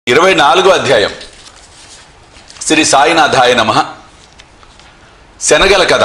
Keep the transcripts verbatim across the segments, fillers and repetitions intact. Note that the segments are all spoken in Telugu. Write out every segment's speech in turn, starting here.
ఇరవై నాలుగో అధ్యాయం శ్రీ సాయినాథాయ నమః. శనగల కథ,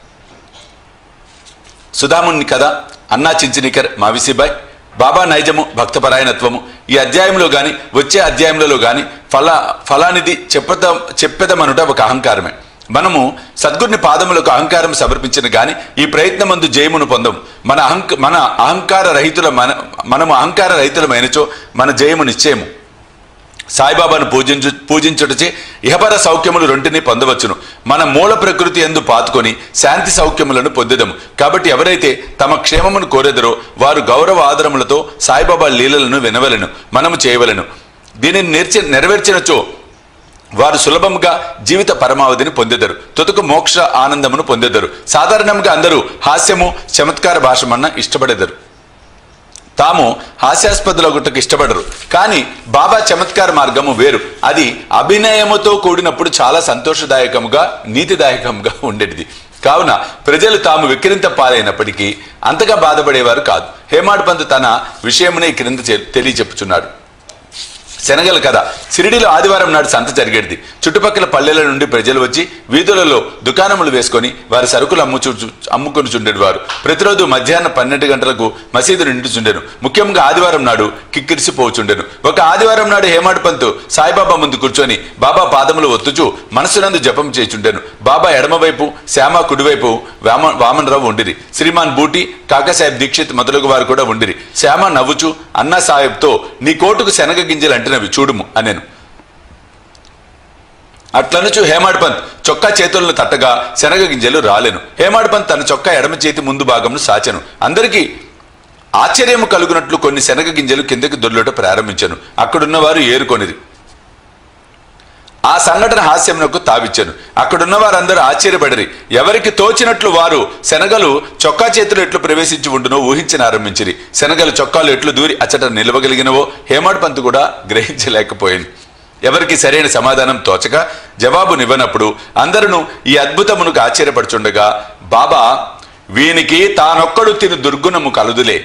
సుధాముని కథ, అన్నా చించినికర్, మావిసిబాయ్, బాబా నైజము, భక్తపరాయణత్వము. ఈ అధ్యాయంలో గాని వచ్చే అధ్యాయంలో గాని ఫలా ఫలానిది చెప్పద చెప్పెదమనుట ఒక అహంకారమే. మనము సద్గురుని పాదములకు అహంకారం సమర్పించిన గాని ఈ ప్రయత్నమందు జయమును పొందము. మన అహంక మన అహంకార రహితుల మన మనము అహంకార రహితులమైనచో మన జయము నిశ్చయము. సాయిబాబాను పూజించు పూజించుటచే ఇహపర సౌఖ్యములు రెంటిని పొందవచ్చును. మన మూల ప్రకృతి యందు పాతుకొని శాంతి సౌఖ్యములను పొందెదము. కాబట్టి ఎవరైతే తమ క్షేమమును కోరెదరో వారు గౌరవ ఆదరములతో సాయిబాబా లీలలను వినవలెను, మనము చేయవలెను. దీనిని నెర్చి నెరవేర్చినచో వారు సులభముగా జీవిత పరమావధిని పొందెదరు, తుతుకు మోక్ష ఆనందమును పొందెదరు. సాధారణంగా అందరూ హాస్యము చమత్కార భాషమన్న ఇష్టపడెదరు, తాము హాస్యాస్పదులగుటకు ఇష్టపడరు. కానీ బాబా చమత్కార మార్గము వేరు. అది అభినయముతో కూడినప్పుడు చాలా సంతోషదాయకముగా నీతిదాయకముగా ఉండేది. కావున ప్రజలు తాము విక్రింత పాలైనప్పటికీ అంతగా బాధపడేవారు కాదు. హేమాడ్ పంత్ తన విషయమునే క్రింద తెలియచెప్పుచున్నాడు. శనగల కథ. సిరిడిలో ఆదివారం నాడు సంత జరిగేది. చుట్టుపక్కల పల్లెల నుండి ప్రజలు వచ్చి వీధులలో దుకాణములు వేసుకొని వారి సరుకులు అమ్ముచు అమ్ముకొని చుండేవారు. ప్రతిరోజు మధ్యాహ్నం పన్నెండు గంటలకు మసీదు నిండుచుండెను. ముఖ్యంగా ఆదివారం నాడు కిక్కిరిసిపోచుండెను. ఒక ఆదివారం నాడు హేమాడ్ పంత్ సాయిబాబా ముందు కూర్చొని బాబా పాదములు ఒత్తుచు మనసునందు జపం చేయుచుండెను. బాబా ఎడమవైపు, శ్యామ కుడివైపు వామ వామనరావు ఉండిరి. శ్రీమాన్ బూటి, కాకాసాహెబ్ దీక్షిత్ మొదలగు వారు కూడా ఉండిరి. శ్యామ నవ్వుచు అన్నా సాహెబ్తో, నీ కోటుకు శనగ గింజలు అంటే చూడుము అనేను. అట్లనుచు హేమాడ్ పంత్ చొక్కా చేతులను తట్టగా శనగ గింజలు రాలేను. హేమాడ్ పంత్ తన చొక్కా ఎడమ చేతి ముందు భాగంను సాచెను. అందరికీ ఆశ్చర్యము కలుగునట్లు కొన్ని శనగ గింజలు కిందకి దొర్లుట ప్రారంభించను. అక్కడున్నవారు ఏరుకొనిది. ఆ సంఘటన హాస్యమునకు తావిచ్చాను. అక్కడున్న వారందరూ ఆశ్చర్యపడిరి. ఎవరికి తోచినట్లు వారు శనగలు చొక్కా చేతులు ఎట్లు ప్రవేశించి ఉండునో ఊహించనారంభించిరి. శనగలు చొక్కాలు ఎట్లు దూరి అచ్చట నిలవగలిగినవో హేమాడ్ పంత్ కూడా గ్రహించలేకపోయింది. ఎవరికి సరైన సమాధానం తోచక జవాబునివ్వనప్పుడు అందరూ ఈ అద్భుతమునకు ఆశ్చర్యపడుచుండగా బాబా, వీనికి తానొక్కడు తిని దుర్గుణము కలుదులే.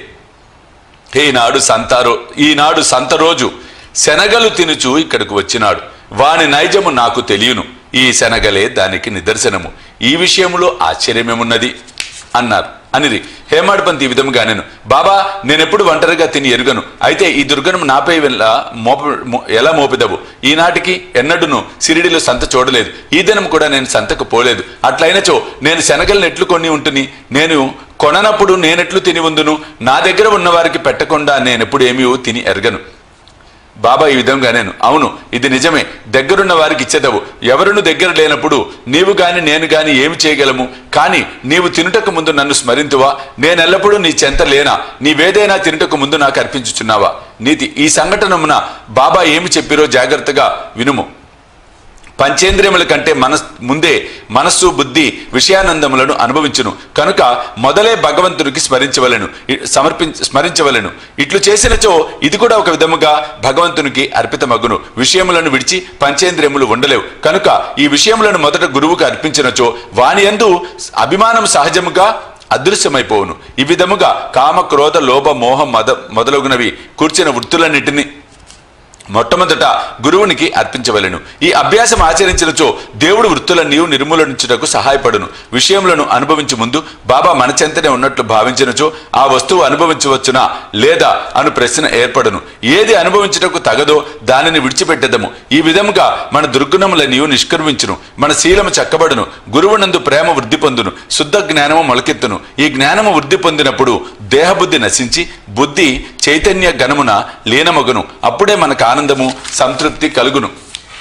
ఈనాడు సంతారో ఈనాడు సంత రోజు శనగలు తినుచు ఇక్కడికి వచ్చినాడు. వాని నైజము నాకు తెలియను. ఈ శనగలే దానికి నిదర్శనము. ఈ విషయంలో ఆశ్చర్యమేమున్నది అన్నారు అనిరి. హేమాడ్ పంత్ ఈ విధముగా నేను, బాబా, నేనెప్పుడు ఒంటరిగా తిని ఎరుగను. అయితే ఈ దుర్గణం నాపై వెళ్ళ మోప ఎలా మోపిదవు? ఈనాటికి ఎన్నడూను సిరిడిలో సంత చూడలేదు. ఈ దినం కూడా నేను సంతకు పోలేదు. అట్లయినచో నేను శనగలను ఎట్లు కొని ఉంటుంది? నేను కొననప్పుడు నేనెట్లు తిని ఉందును? నా దగ్గర ఉన్నవారికి పెట్టకుండా నేనెప్పుడు ఏమీ తిని ఎరగను. బాబా ఈ విధంగా నేను, అవును, ఇది నిజమే. దగ్గరున్న వారికి ఇచ్చేదవు. ఎవరును దగ్గర లేనప్పుడు నీవు గాని నేను గాని ఏమి చేయగలము? కానీ నీవు తినుటకు ముందు నన్ను స్మరింతువా? నేనెల్లప్పుడూ నీ చెంత లేనా? నీవేదైనా తినుటకు ముందు నాకు అర్పించుచున్నావా? నీతి. ఈ సంఘటనమున బాబా ఏమి చెప్పిరో జాగ్రత్తగా వినుము. పంచేంద్రియముల కంటే మనస్ ముందే మనస్సు, బుద్ధి విషయానందములను అనుభవించును. కనుక మొదలే భగవంతునికి స్మరించవలను సమర్పి స్మరించవలను ఇట్లు చేసినచో ఇది కూడా ఒక విధముగా భగవంతునికి అర్పితమగును. విషయములను విడిచి పంచేంద్రియములు ఉండలేవు. కనుక ఈ విషయములను మొదట గురువుకు అర్పించినచో వాని యందు అభిమానం సహజముగా అదృశ్యమైపోవును. ఈ విధముగా కామ, క్రోధ, లోభ, మోహం, మద మొదలగునవి కూర్చిన వృత్తులన్నిటిని మొట్టమొదట గురువునికి అర్పించవలెను. ఈ అభ్యాసం ఆచరించినచో దేవుడు వృత్తులన్నీ నిర్మూలించుటకు సహాయపడును. విషయములను అనుభవించు ముందు బాబా మన చెంతనే ఉన్నట్లు భావించినచో ఆ వస్తువు అనుభవించవచ్చునా లేదా అను ప్రశ్న ఏర్పడును. ఏది అనుభవించుటకు తగదో దానిని విడిచిపెట్టదము. ఈ విధముగా మన దుర్గుణములన్నీ నిష్క్రమించును. మన శీలము చక్కబడును. గురువునందు ప్రేమ వృద్ధి పొందును. శుద్ధ జ్ఞానము మొలకెత్తును. ఈ జ్ఞానము వృద్ధి పొందినప్పుడు దేహబుద్ధి నశించి బుద్ధి చైతన్య గణమున లీనమగును. అప్పుడే మనకు ఆనందము, సంతృప్తి కలుగును.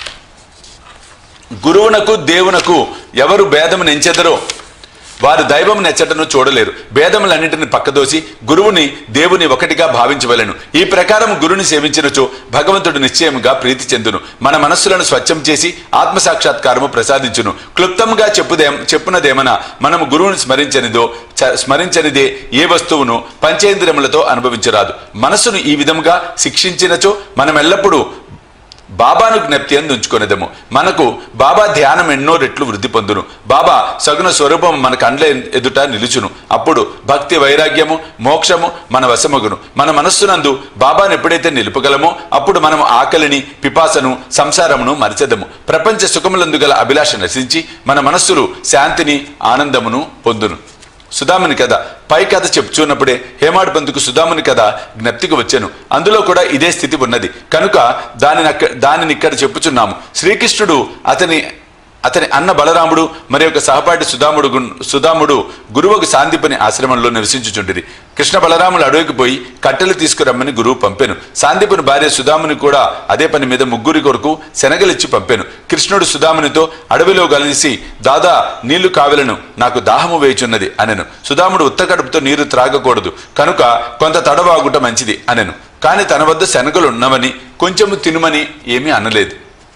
గురువునకు దేవునకు ఎవరు భేదము నెంచెదరో వారు దైవం నెచ్చటను చూడలేరు. భేదములన్నింటిని పక్కదోసి గురువుని దేవుని ఒకటిగా భావించవలెను. ఈ ప్రకారం గురుని సేవించినచో భగవంతుడు నిశ్చయముగా ప్రీతి చెందును. మన మనస్సులను స్వచ్ఛం చేసి ఆత్మసాక్షాత్కారము ప్రసాదించును. క్లుప్తంగా చెప్పుదే చెప్పునదేమనా మనము గురువుని స్మరించనిదో స్మరించనిదే ఏ వస్తువును పంచేంద్రియములతో అనుభవించరాదు. మనస్సును ఈ విధముగా శిక్షించినచో మనం ఎల్లప్పుడూ బాబాను జ్ఞప్తి అందు ఉంచుకొనేదము. మనకు బాబా ధ్యానం ఎన్నో రెట్లు వృద్ధి పొందును. బాబా సగుణ స్వరూపం మన కండ్ల ఎదుట నిలుచును. అప్పుడు భక్తి వైరాగ్యము మోక్షము మన వశమగును. మన మనస్సునందు బాబాను ఎప్పుడైతే నిలుపగలమో అప్పుడు మనం ఆకలిని పిపాసను సంసారమును మరచెదము. ప్రపంచ సుఖములందు గల అభిలాష నశించి మన మనస్సులు శాంతిని ఆనందమును పొందును. సుధాముని కథ పై కథ చెప్పుచున్నప్పుడే హేమాడ్ పంతుకు సుధాముని కథ జ్ఞప్తికి వచ్చాను. అందులో కూడా ఇదే స్థితి ఉన్నది కనుక దానిని అక్క దానిని ఇక్కడ చెప్పుచున్నాము. శ్రీకృష్ణుడు అతని అతని అన్న బలరాముడు మరి యొక్క సహపాఠి సుధాముడు సుధాముడు గురువుకు సాందీపని ఆశ్రమంలో నివసించుచుండిరి. కృష్ణ బలరాములు అడవికి పోయి కట్టెలు తీసుకురమ్మని గురువు పంపెను. సాందీపుని భార్య సుధాముని కూడా అదే పని మీద ముగ్గురి కొరకు శనగలిచ్చి పంపెను. కృష్ణుడు సుధామునితో అడవిలో కలిసి దాదా నీళ్లు కావలను, నాకు దాహము వేయుచున్నది అనెను. సుధాముడు ఉత్తకడుపుతో నీరు త్రాగకూడదు కనుక కొంత తడవాగుట మంచిది అనెను. కాని తన వద్ద శనగలు ఉన్నవని కొంచెము తినుమని ఏమీ అనలేదు.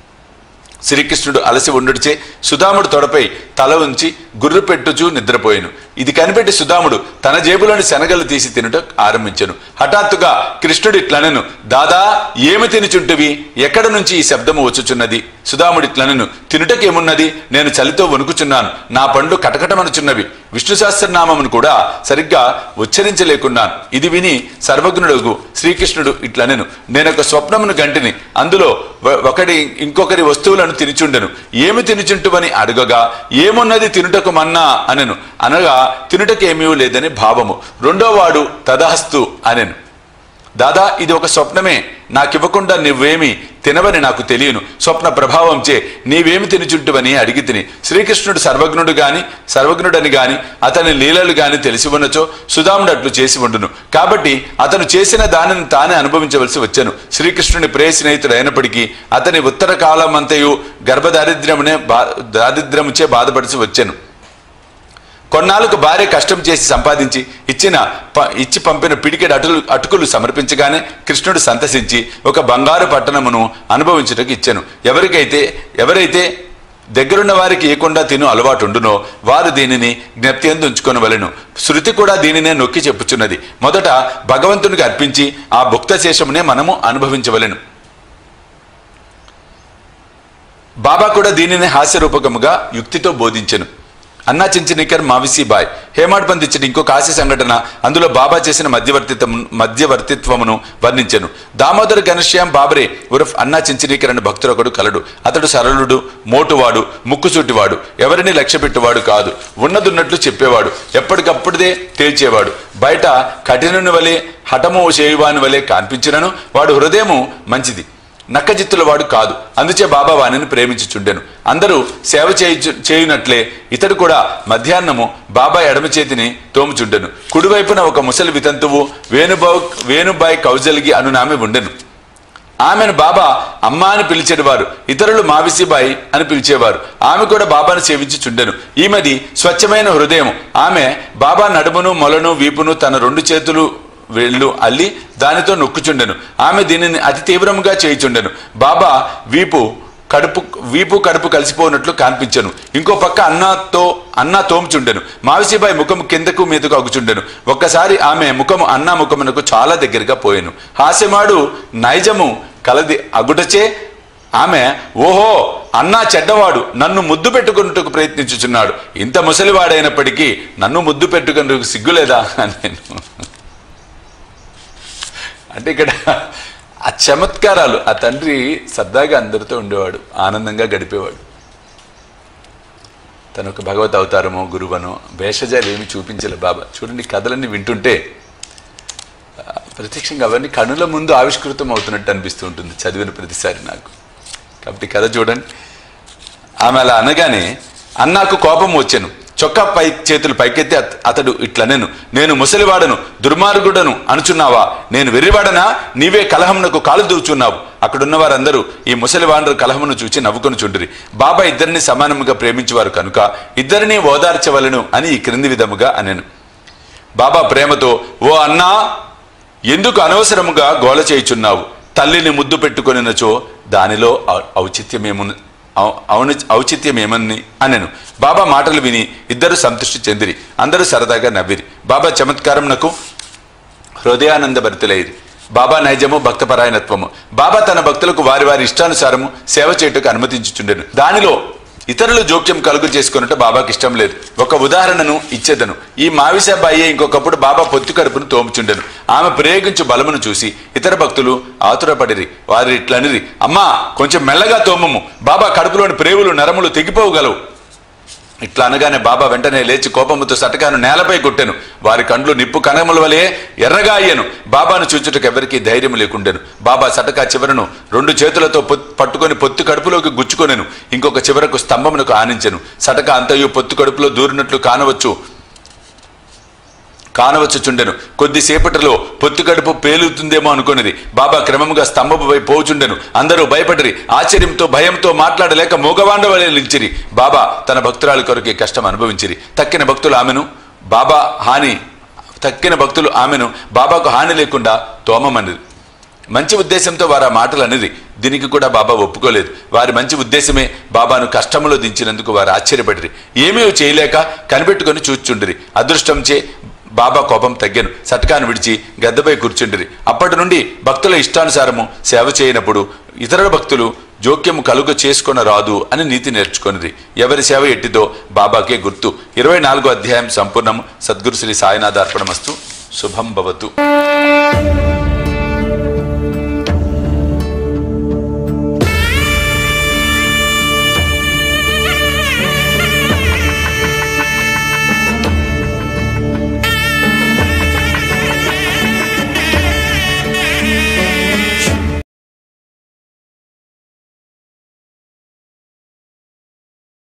శ్రీకృష్ణుడు అలసి ఉండుడిచే సుధాముడు తొడపై తల ఉంచి గుర్రు పెట్టుచూ నిద్రపోయాను. ఇది కనిపెట్టి సుధాముడు తన జేబులోని శనగలు తీసి తినుట ఆరంభించెను. హఠాత్తుగా కృష్ణుడు ఇట్లనెను, దాదా ఏమి తినుచుంటివి? ఎక్కడ నుంచి ఈ శబ్దము వచ్చుచున్నది? సుధాముడు ఇట్లనెను, తినుటకేమున్నది? నేను చలితో వణుకుచున్నాను, నా పండ్లు కటకటమనుచున్నవి, విష్ణు సహస్రనామమును కూడా సరిగ్గా ఉచ్చరించలేకున్నాను. ఇది విని సర్వజ్ఞుడు శ్రీకృష్ణుడు ఇట్లనెను, నేనొక స్వప్నమును గంటిని, అందులో ఒకటి ఇంకొకరి వస్తువులను తినుచుండెను. ఏమి తినుచుంటువని అడగగా ఏమున్నది తినుటకు మన్నా అనెను. అనగా తినుటకేమీ లేదని భావము. రెండో వాడు తదాస్తు అనెను. దాదా ఇది ఒక స్వప్నమే, నాకివ్వకుండా నువ్వేమి తినవని నాకు తెలియను. స్వప్న ప్రభావంచే నీవేమి తినుచుంటువని అడిగి తిని. శ్రీకృష్ణుడు సర్వజ్ఞుడు గాని సర్వజ్ఞుడని గాని అతని లీలలు గాని తెలిసి ఉన్నచో సుధాముడు అట్లు చేసి ఉండును. కాబట్టి అతను చేసిన దానిని తానే అనుభవించవలసి వచ్చాను. శ్రీకృష్ణుని ప్రేయ స్నేహితుడు అయినప్పటికీ అతని ఉత్తర కాలమంతయు గర్భదారిద్ర్యమునే బా దారిద్ర్యముచే బాధపడిసి వచ్చాను. కొన్నాళ్ళకు భార్య కష్టం చేసి సంపాదించి ఇచ్చిన ఇచ్చి పంపిన పిడికెడు అటులు అటుకులు సమర్పించగానే కృష్ణుడు సంతసించి ఒక బంగారు పట్టణమును అనుభవించుటకు ఇచ్చాను. ఎవరికైతే ఎవరైతే దగ్గరున్న వారికి ఇవ్వకుండా తిను అలవాటు ఉండునో వారు దీనిని జ్ఞప్తి అందు ఉంచుకొనవలెను. శృతి కూడా దీనినే నొక్కి చెప్పుచున్నది. మొదట భగవంతునికి అర్పించి ఆ భుక్త శేషమునే మనము అనుభవించవలెను. బాబా కూడా దీనిని హాస్యరూపకముగా యుక్తితో బోధించెను. అన్నా చించనీకర్ మావిసీబాయ్ హేమాడ్ పంత్ ఇచ్చిన ఇంకొక హాస్య సంఘటన అందులో బాబా చేసిన మధ్యవర్తిత్వం మధ్యవర్తిత్వమును వర్ణించెను. దామోదర్ ఘనశ్యాం బాబరే ఉరఫ్ అన్నా చించనీకర్ అనే భక్తుడు ఒకడు కలడు. అతడు సరళుడు, మోటువాడు, ముక్కుసూటివాడు, ఎవరిని లక్ష్య పెట్టువాడు కాదు. ఉన్నదున్నట్లు చెప్పేవాడు, ఎప్పటికప్పుడే తేల్చేవాడు. బయట కఠినుని వలె హఠము చేయువాని వలె కనిపించినను వాడు హృదయము మంచిది, నక్కజిత్తుల వాడు కాదు. అందుచే బాబా వాణిని ప్రేమించుచుండెను. అందరూ సేవ చేయు చేయునట్లే ఇతడు కూడా మధ్యాహ్నము బాబా ఎడమ చేతిని తోముచుండెను. కుడివైపున ఒక ముసలి వితంతువు వేణుబాయ్ వేణుబాయ్ కౌజల్గి అనునామె ఉండెను. ఆమెను బాబా అమ్మ అని పిలిచేవారు, ఇతరులు మావిసిబాయి అని పిలిచేవారు. ఆమె కూడా బాబాను సేవించుచుండెను. ఈమెది స్వచ్ఛమైన హృదయం. ఆమె బాబా నడుమును మొలను వీపును తన రెండు చేతులు వేళ్ళు అల్లి దానితో నొక్కుచుండెను. ఆమె దీనిని అతి తీవ్రంగా చేయుచుండెను. బాబా వీపు కడుపు వీపు కడుపు కలిసిపోనట్లు కనిపించెను. ఇంకో పక్క అన్నతో అన్న తోముచుండెను. మావిసిబాయి ముఖము కిందకు మీదకు అగుచుండెను. ఒక్కసారి ఆమె ముఖము అన్న ముఖమునకు చాలా దగ్గరగా పోయెను. హాస్యమాడు నైజము కలది అగుటచే ఆమె ఓహో అన్నా చెడ్డవాడు, నన్ను ముద్దు పెట్టుకున్నట్టుకు ప్రయత్నించుచున్నాడు. ఇంత ముసలివాడైనప్పటికీ నన్ను ముద్దు పెట్టుకున్నట్టుకు సిగ్గులేదా అని నేను అంటే ఇక్కడ ఆ చమత్కారాలు. ఆ తండ్రి సరదాగా అందరితో ఉండేవాడు, ఆనందంగా గడిపేవాడు. తను ఒక భగవత్ అవతారమో గురువనో భేషజాలు ఏమి చూపించలే బాబా. చూడండి కథలన్నీ వింటుంటే ప్రత్యక్షంగా అవన్నీ కనుల ముందు ఆవిష్కృతం అవుతున్నట్టు అనిపిస్తూ ఉంటుంది చదివిన ప్రతిసారి నాకు. కాబట్టి కథ చూడండి. ఆమె అలా అనగానే అన్నాకు కోపం వచ్చాను. చొక్కా పై చేతులు పైకెత్తి అతడు ఇట్లనెను, నేను ముసలివాడను దుర్మార్గుడను అనుచున్నావా? నేను వెర్రివాడనా? నీవే కలహమునకు కాలు దూచున్నావు. అక్కడున్న వారందరూ ఈ ముసలివాడు కలహమును చూచి నవ్వుకొని చుండిరి. బాబా ఇద్దరిని సమానముగా ప్రేమించేవారు కనుక ఇద్దరిని ఓదార్చవలను అని ఈ క్రింది విధముగా అనెను. బాబా ప్రేమతో, ఓ అన్నా, ఎందుకు అనవసరముగా గోల చేయుచున్నావు? తల్లిని ముద్దు పెట్టుకొనినచో దానిలో ఔచిత్యమేము అవును ఔచిత్యమేమని అనెను. బాబా మాటలు విని ఇద్దరు సంతృష్టి చెందిరి. అందరూ సరదాగా నవ్విరి. బాబా చమత్కారమునకు హృదయానంద భరితులైరి. బాబా నైజము భక్తపరాయణత్వము. బాబా తన భక్తులకు వారి వారి ఇష్టానుసారము సేవ చేయుటకు అనుమతించుచుండెను. దానిలో ఇతరులు జోక్యం కలుగు చేసుకున్నట్టు బాబాకి ఇష్టం లేదు. ఒక ఉదాహరణను ఇచ్చేదను. ఈ మావిసాబాయి ఇంకొకప్పుడు బాబా పొత్తు కడుపును తోముచుండెను. ఆమె ప్రయోగించు బలమును చూసి ఇతర భక్తులు ఆతురపడిరి. వారి ఇట్లనిరి, అమ్మా కొంచెం మెల్లగా తోమము, బాబా కడుపులోని ప్రేవులు నరములు తెగిపోగలవు. ఇట్లా అనగానే బాబా వెంటనే లేచి కోపముతో సటకాను నేలపై కొట్టెను. వారి కండ్లు నిప్పు కణముల వలె ఎర్రగా అయ్యను. బాబాను చూచుటకు ఎవరికీ ధైర్యం లేకుండెను. బాబా సటకా చివరను రెండు చేతులతో పట్టుకొని పొత్తు కడుపులోకి గుచ్చుకొనెను. ఇంకొక చివరకు స్తంభమునకు ఆనించెను. సటక అంతయు పొత్తు కడుపులో దూరినట్లు కానవచ్చు కానవచ్చుచుండెను. కొద్దిసేపటిలో పొత్తు కడుపు పేలుతుందేమో అనుకునేది. బాబా క్రమముగా స్తంభముపై పోచుండెను. అందరూ భయపడిరి. ఆశ్చర్యంతో భయంతో మాట్లాడలేక మూగవాండ వలె నిలిచిరి. బాబా తన భక్తురాలి కొరకే కష్టం అనుభవించిరి. తక్కిన భక్తులు ఆమెను బాబా హాని తక్కిన భక్తులు ఆమెను బాబాకు హాని లేకుండా తోమమనిరి. మంచి ఉద్దేశంతో వారు ఆ మాటలు అనేది. దీనికి కూడా బాబా ఒప్పుకోలేదు. వారి మంచి ఉద్దేశమే బాబాను కష్టములో దించినందుకు వారు ఆశ్చర్యపడిరి. ఏమీ చేయలేక కనిపెట్టుకుని చూచుండిరి. అదృష్టంచే బాబా కోపం తగ్గాను. సటకాను విడిచి గద్దపై కూర్చుండిరి. అప్పటి నుండి భక్తుల ఇష్టానుసారము సేవ చేయనప్పుడు ఇతర భక్తులు జోక్యము కలుగు చేసుకొన రాదు అని నీతి నేర్చుకొనిది. ఎవరి సేవ ఎట్టిదో బాబాకే గుర్తు. ఇరవై నాలుగో అధ్యాయం సంపూర్ణం. సద్గురు శ్రీ సాయినాథ అర్పణమస్తు. శుభం భవతు.